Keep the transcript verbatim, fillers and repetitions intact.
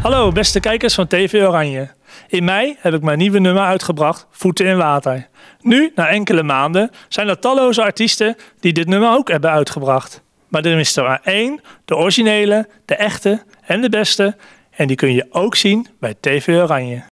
Hallo beste kijkers van T V Oranje. In mei heb ik mijn nieuwe nummer uitgebracht, Voeten in Water. Nu, na enkele maanden, zijn er talloze artiesten die dit nummer ook hebben uitgebracht. Maar er is er maar één, de originele, de echte en de beste. En die kun je ook zien bij T V Oranje.